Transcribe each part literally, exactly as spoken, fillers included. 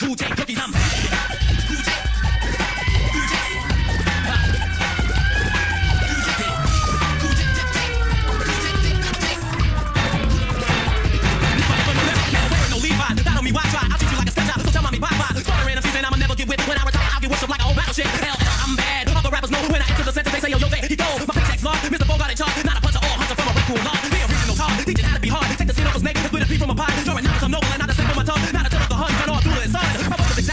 Cool J cookies, I'm back. Cool J. Cool J. Ha. Cool J. Cool J. Cool J. Never no Levi. Battle me, why try? I'll treat you like a stepchild. So tell mommy bye bye. Stuttering, I'm saying I'ma never get with. When I retire, I'll get worship like an old battleship. Hell, I'm bad. Other rappers know when I enter the center, they say yo yo there he go. My paycheck's long. Mister Bogart in charge, not a puncher or hunter from a raccoon law. The original tar, teaching how to be hard. Take the skin off a snake, split a pea from a pie. Drawing knowledge, I'm noble and not a slip on my tongue. Not a tip of the hun, turn off through the sun. My focus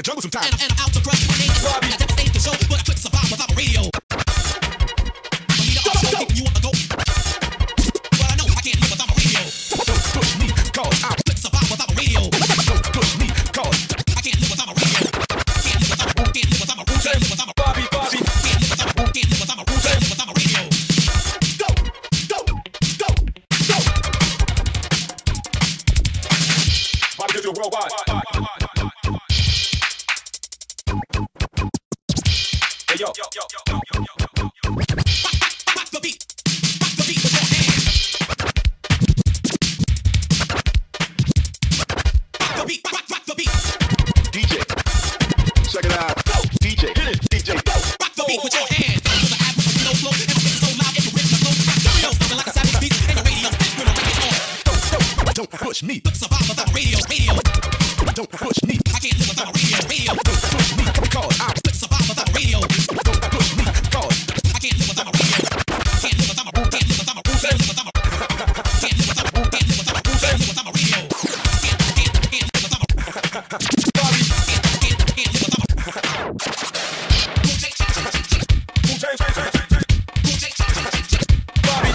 jungle sometimes. And, and I'm out to crush my name. I devastate the show, but I couldn't survive without a radio. I need a show keeping you on the go. But I know I can't live without a radio. Don't push me, cause I couldn't survive without a radio. Don't push me, cause I can't live without a radio. Can't live without a can't live without a can't live without a Bobby, Bobby. Can't live without a can't live without a can't live without a radio. Go, go, go, go. Bobby gives you a worldwide. Hey yo, yo, yo, yo, yo, yo, yo, yo. Rock the beat, rock the beat with your hands. Rock the beat, rock, rock the beat. D J, check it out. Go, D J, hit it, D J, go. Rock the beat with your hands. To the app with no flow, and my face is so loud, it can rip the flow. Rock the beat, sounding like a savage beast, and the radio back when the record's on. Don't, don't, don't push me. Couldn't survive without a radio, radio. Don't push me. I can't live without a radio, radio. Don't push me, cause I Couldn't survive without a radio. don't push me, cause I can't live without a radio. Can't live without a can't live without a can't live without a can't live without a can't live without a can't live without a radio. Can't can't can't live without a Bobby. can't can't can't live without a Wu-Tang, Tang, Tang, Tang, Tang. Bobby.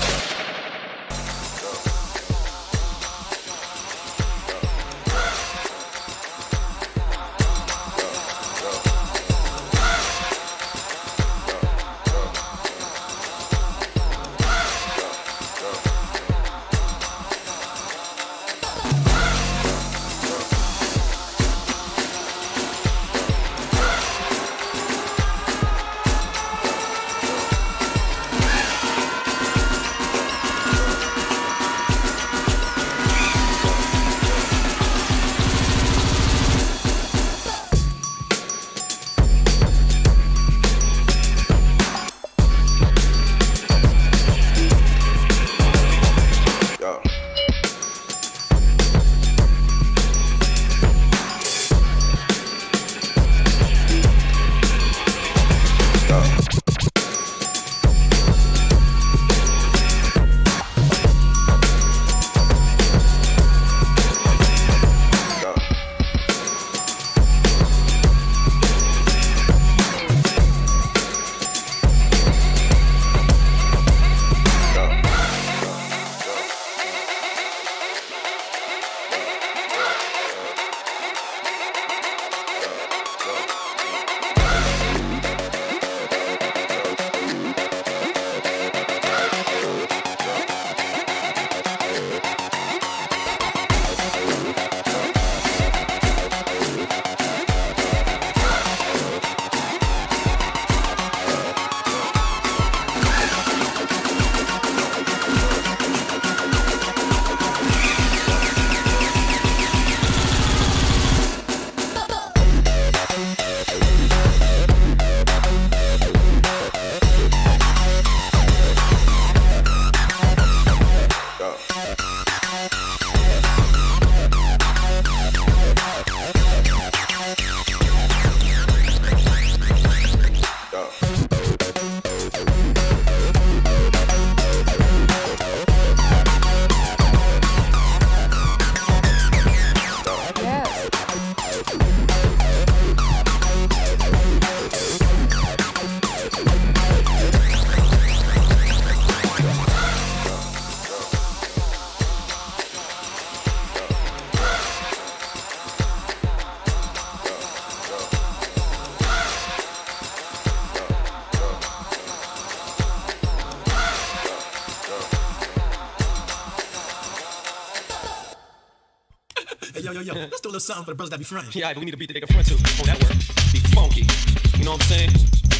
Hey, yo, yo, yo, let's do a little something for the brothers that be frontin'. Yeah, but we need a beat that they can front to. Oh, that work. Be funky. You know what I'm saying?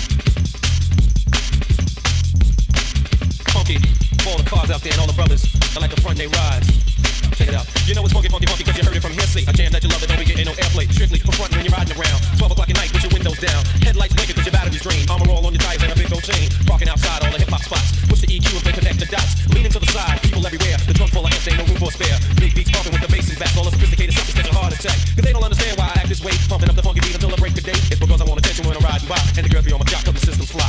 Funky. For all the cars out there and all the brothers that like to front they rides. Check it out. You know it's funky, funky, funky because you heard it from hearsay. A jam that you love that don't be getting no airplay. Strictly for frontin' when you're riding around. twelve o'clock at night with your windows down. Headlights blinking because your battery's drained. Armor all on your tires and a big old chain. Parking outside all the hip-hop spots. Push the E Q and they connect the dots. Leaning to the side, people everywhere. The trunk full of amps, ain't no room for a spare. Big beats pumping with the bass and back. All the sophisticated stuff is catch a heart attack. Cause they don't understand why I act this way. Pumping up the funky beat until I break the day. It's because I want attention when I'm riding by. And the girls be on my jock cause the system's fly.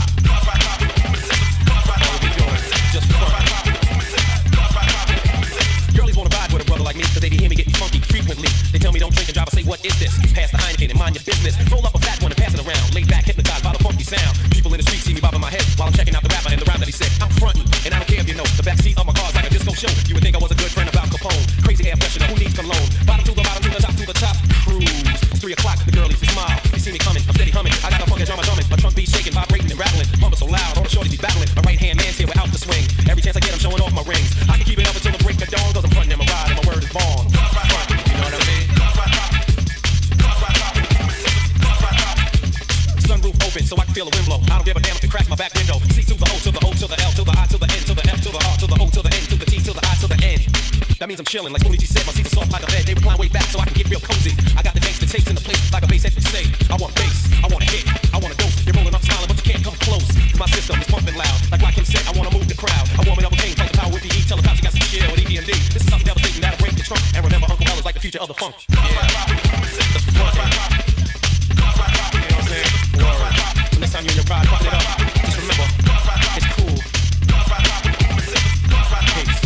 Just fun. Girlies wanna ride with a brother like me, cause they be hear me getting funky frequently. They tell me don't drink and drive, I say what is this? Pass the Heineken. intoxicated, mind your business. Roll up a fat one and pass it around. Laid back, hypnotized by the funky sound. People in the street see me bobbing my head while I'm checking out the rapper and the rhyme that he said. I'm frontin', and I don't care if you know. The backseat of my car's like a disco show. You would think I was a good friend about Capone. Crazy air freshener, who needs cologne? Bottom to the bottom to the top to the top. Cruise. It's three o'clock, the girlies they smile. You see me coming, I'm steady humming. I got a funky drum, I'm drumming. My trunk beat shaking, vibrating and rattling. Bumping so loud, all the shorties be battling. My right hand man's here without the swing. Every chance I get, I'm showing off my rings. I can keep it up until the break of dawn, cause I'm frontin' in my ride and my word is born. Front, you know what I mean? Sunroof open so I can feel the wind blow. I don't give a damn if it cracks my back window. C to the O to the O to the L to the I to the N to the F to the R to the O to the N to the T to the I to the N. That means I'm chillin', like Spoonie G said. My seats are soft like a bed. They recline way back so I can get real cozy. I got the gangsta tapes in the place like a bass head would say. I want bass, I want a hit, I want a dose. You're rolling up smiling, but you can't come close. Cause my system is pumping loud. Like Rakim said, I wanna move the crowd. I warm it up with pain, fight the power with P E. Tell the cops you got some shit with E D M D. This is something devastating that'll break the trunk. And remember, Uncle L is like the future of the funk. Yeah. The front. You know what I'm saying? Word. So next time you're in your ride, fucking it up. Just remember, it's cool. Peace.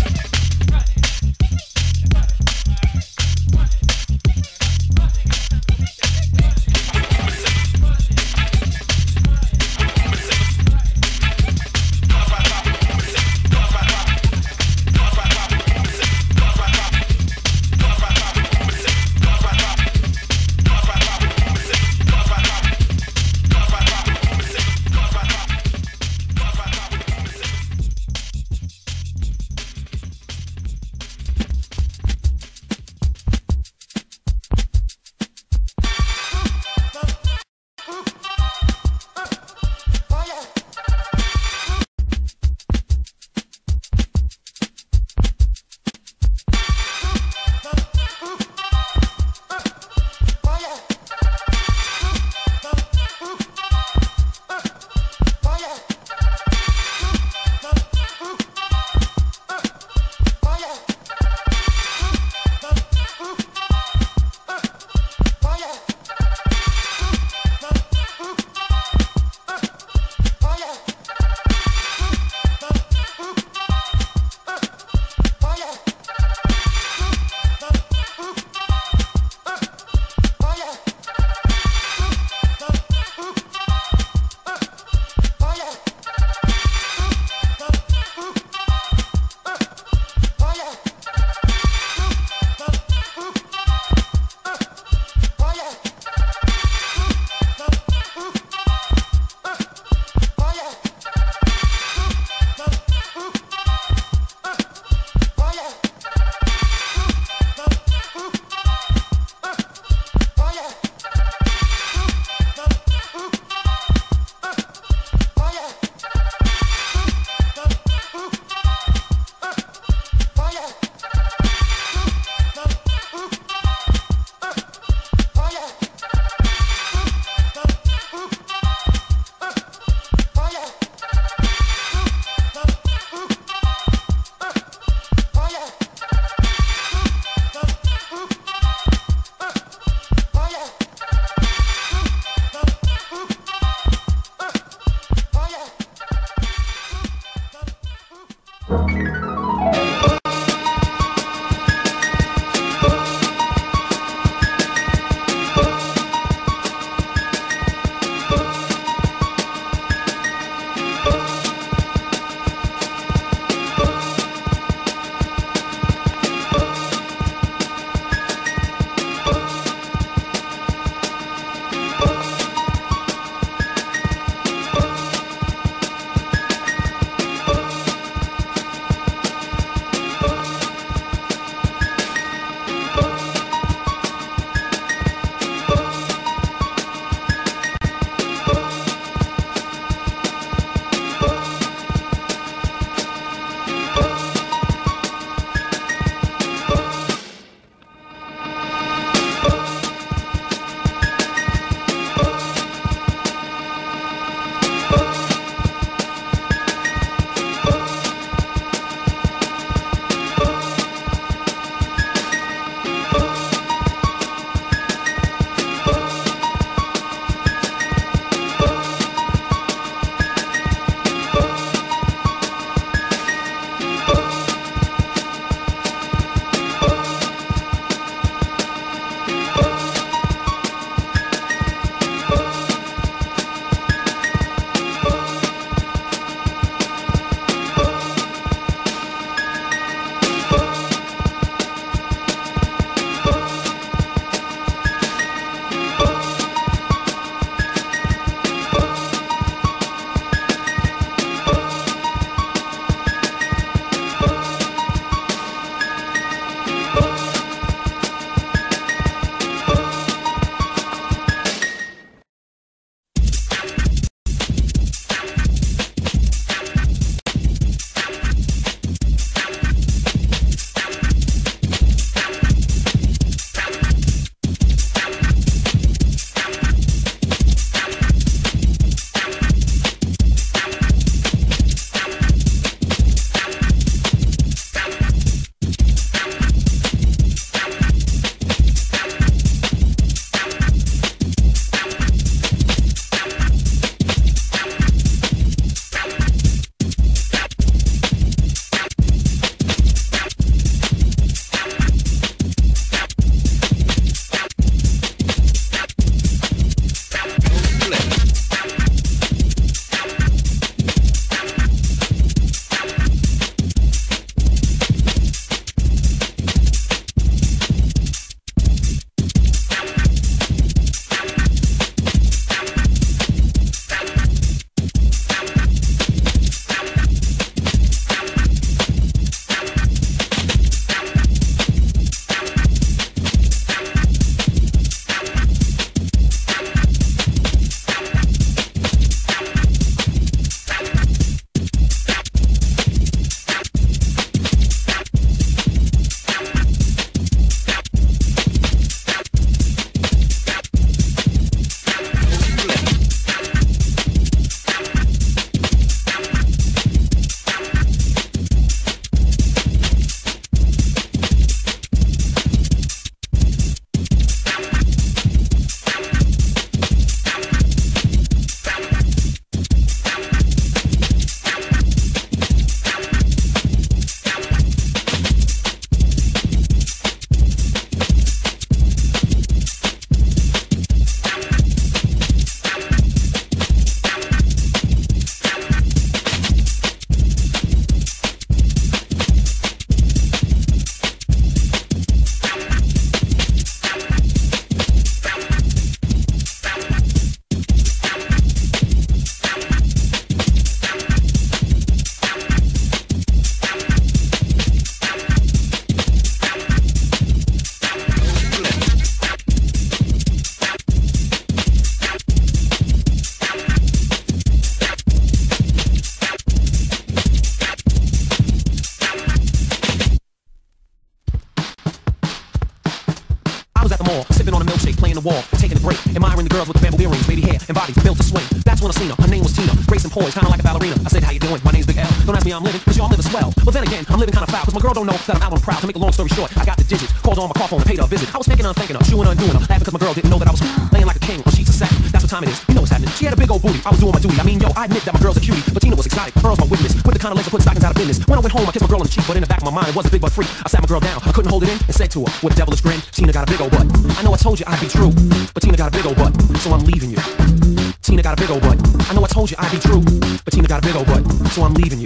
the wall, taking a break, admiring the girls with the bamboo earrings, baby hair and bodies built to swing. That's when I seen her. Her name was Tina, grace and poise, kinda like a ballerina. I said, how you doing? My name's Big L. Don't ask me how I'm living, cause y'all living swell. But then again, I'm living kinda foul, cause my girl don't know that I'm out on proud. To make a long story short, I got the digits, called her on my car phone and paid her a visit. I was thinking her, thinking her, chewing her and doing her, laughing cause my girl didn't know that I was laying like a king on sheets of satin. That's what time it is, you know what's happening. She had a big old booty, I was doing my duty. I mean, yo, I admit that my girl's a cutie, but Tina was exotic. Earl's my witness, with the kind of legs that put stockings out of business. When I went home, I kissed my girl on the cheek, but in the back of my mind, it wasn't big but free. I sat my girl down, I couldn't hold it in, and said to her, with a devilish grin, Tina got a big old butt. I know I told you I'd be true, but Tina got a big old butt, so I'm leaving you. Tina got a big old butt. I know I told you I'd be true, but Tina got a big old butt, so I'm leaving you.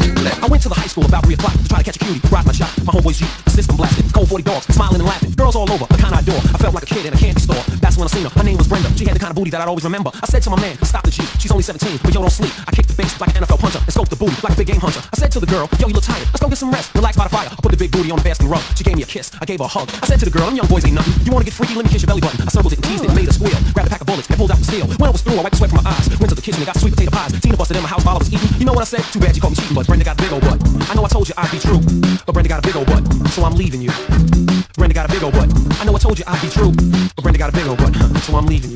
I went to the high school about three o'clock to try to catch a cutie, rock my shot, my homeboy's Jeep, the system blasted, cold forty dogs, smiling and laughing, girls all over, the kind I adore. I felt like a kid in a candy store. That's when I seen her. Her name was Brenda. She had the kind of booty that I'd always remember. I said to my man, stop the Jeep. She's only seventeen, but yo, don't sleep. I kicked the bass like an N F L punter and scoped the booty like a big game hunter. I said to the girl, yo, you look tired. Let's go get some rest. Relax by the fire. I put the big booty on the basket rug. She gave me a kiss. I gave her a hug. I said to the girl, them young boys ain't nothing. You wanna get freaky? Let me kiss your belly button. I circled it and teased it and made her squeal. Grabbed a pack of bullets and pulled out the steel. When I was through, I wiped the sweat from my eyes. Went to the kitchen and got sweet potato pies. Tina busted in my house while I was eating. You know what I said? Too bad you called me cheating, but Brenda got a big old butt. I know I told you I'd be true, but Brenda got a big old butt, so I'm leaving you. Brenda got a big old butt. I know I told you I'd be true, but Brenda got a big old butt, so I'm leaving you.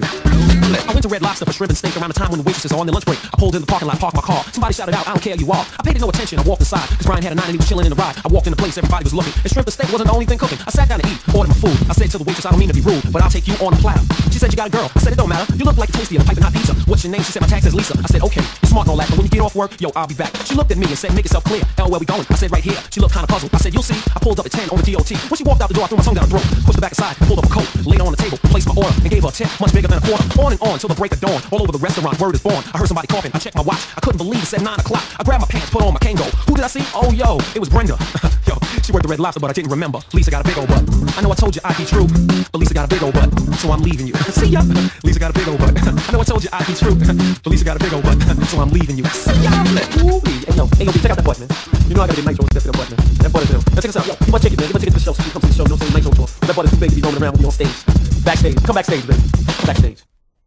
I went to Red Lobster for shrimp and steak around the time when the waitresses are on their lunch break. I pulled in the parking lot, parked my car. Somebody shouted out, I don't care, you are. I paid no attention, I walked inside, cause Brian had a nine and he was chilling in the ride. I walked in the place, everybody was looking, and shrimp and steak wasn't the only thing cooking. I sat down to eat, ordered my food. I said to the waitress, I don't mean to be rude, but I'll take you on the platter. She said, you got a girl. I said, it don't matter. You look like a tasty and a piping hot pizza. What's your name? She said, my tag says Lisa. I said, okay, you're smart and all that, but when you get off work, yo, I'll be back. She looked at me and said, make yourself clear. L, where we going? I said, right here. She looked kinda puzzled. I said, you'll see. I pulled up at ten on the D O T. When she walked out the door, I threw my tongue down her throat, pushed her back aside, pulled up a coat, laid her on the table, placed my order, and gave her a tip, much bigger than a quarter. On and on till the break of dawn. All over the restaurant, word is born. I heard somebody coughing. I checked my watch. I couldn't believe it said nine o'clock. I grabbed my pants, put on my Kango. Who did I see? Oh, yo, it was Brenda. Yo, she worked the Red Lobster, but I didn't remember. Lisa got a big old butt. I know I told you I'd be true, but Lisa got a big old butt, so I'm leaving you. See ya. Lisa got a big old butt. I know I told you I'd be true, but Lisa got a big old butt, so I'm leaving you. See ya. Ooh, hey, yo, hey, yo, check out that butt, man. You know I gotta get nitro and step in that butt, man. That butt is him. Now check us out. Yo, you my ticket, man. Give my ticket to the show so you come to the show. No saying nitro tour. That butt is too big to be roaming around with me on stage. Backstage. Come backstage, baby. Come backstage.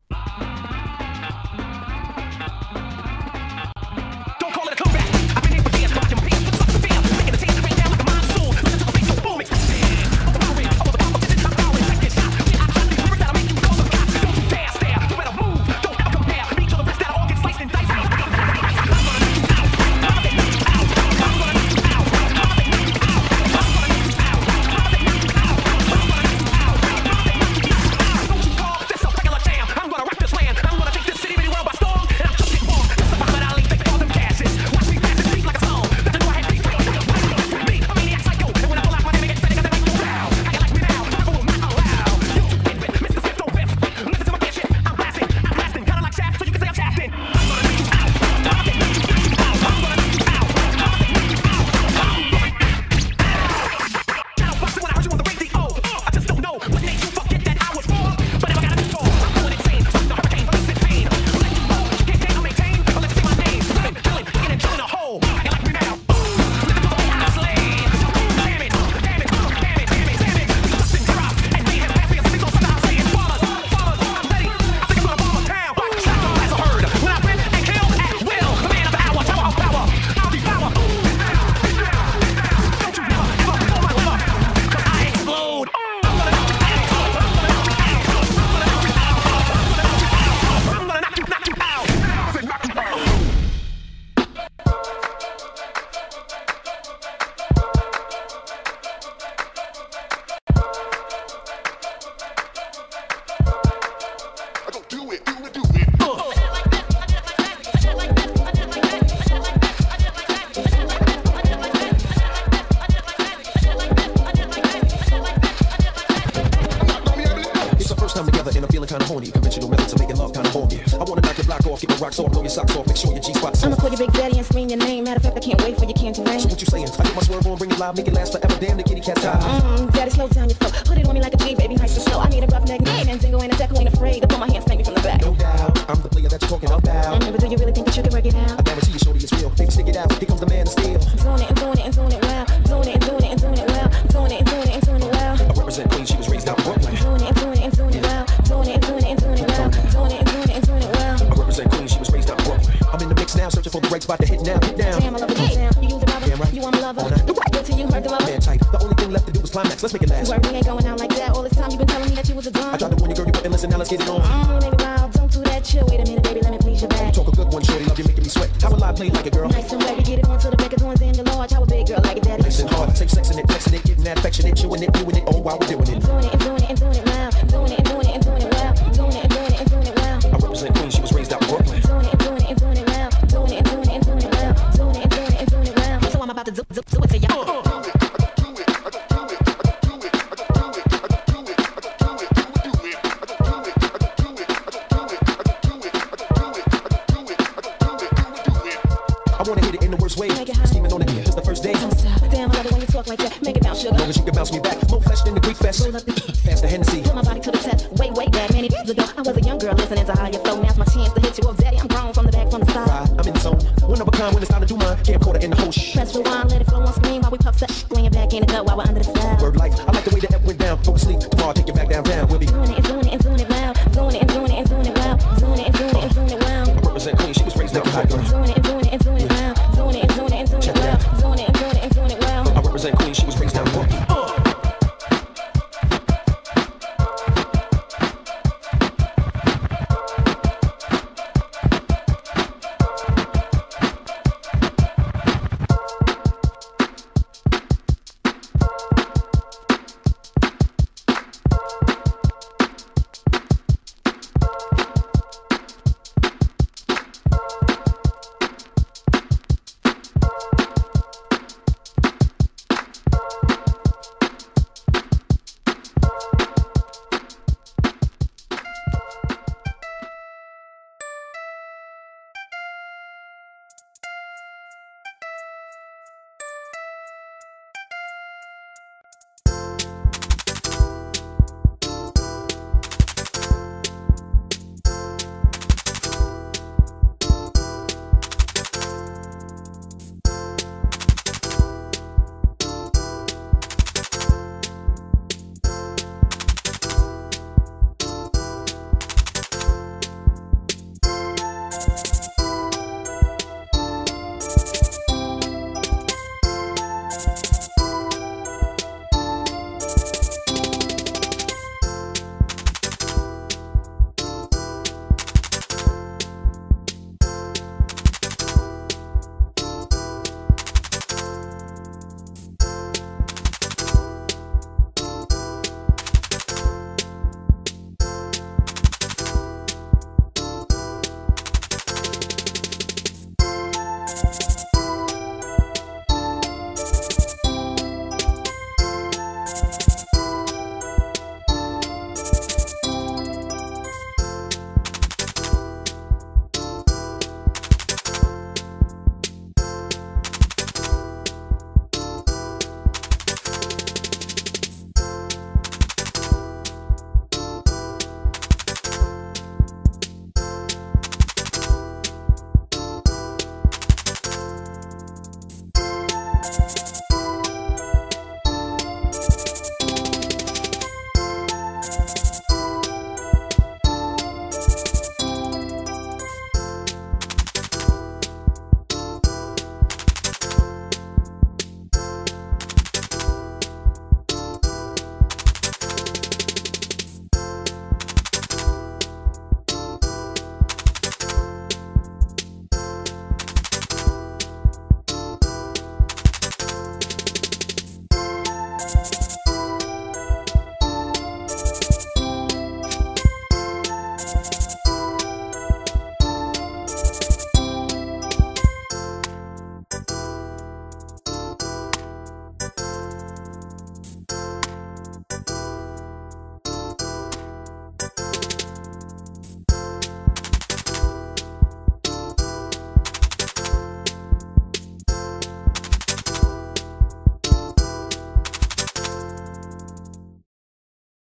Make it last forever, damn the kitty cat time. Mm-hmm, daddy, slow down your flow. Put it on me like a G, baby, nice and slow. I need a rough neck, name and Zingo ain't a Deco, ain't afraid to put my hands spank me from the back. No doubt, I'm the player that you're talking about. Mm-hmm, but do you really think that you can work it out? I guarantee you, shorty, it's real. Baby, stick it out. Here comes the man of steel. I'm doing it and doing it and doing it well. Doing it and doing it and doing it well. Doing it and doing it and doing it well. I represent Queen, she was raised out in Brooklyn. Doing it and doing it and doing it well. Doing it and doing it and doing it well. Doing it and doing it and doing it well. I represent Queen, she was raised out in Brooklyn. I'm in the mix now, searching for the right spot to hit now. Hit down. Damn, I love it. Damn, you use the rubber. Damn right. You want my lover. Till you heard the rubber. Man tight. The only thing left to do was climax. Let's make it last. You ain't going out like that. All this time you've been telling me that you was a drum. I tried to warn you, girl, you were listen, now let's get it on. Mm, baby, wow, don't do that, chill. Wait a minute, baby, let me please your back. Talk a good one, shorty, love you making me sweat. How will I play like a girl? Nice and wet, we get it on to the record, ones in the large. How a big girl like it, daddy. Nice and hard, safe sexing it, flexing it, getting that affectionate, chewing it, doing it, oh, while we're doing it. Doing it and doing it and doing it well. Doing it and doing it and doing it well. Doing it and doing it and doing it well. I represent Queen, she was raised out in Brooklyn. Doing it and doing it and doing it well. Doing it and doing it and doing it well. Doing it and doing it and doing it well. So I'm about to do, do, do it to y'all. I wanna hit it in the worst way. Scheming on it, it's the first day. Don't stop. Damn, I love it when you talk like that. Make it bounce, sugar. Long as you can bounce me back. More flesh than the Greek fest. Roll up the Faster Hennessy. put my body to the test. Way, way back, many years ago, I was a young girl listening to how you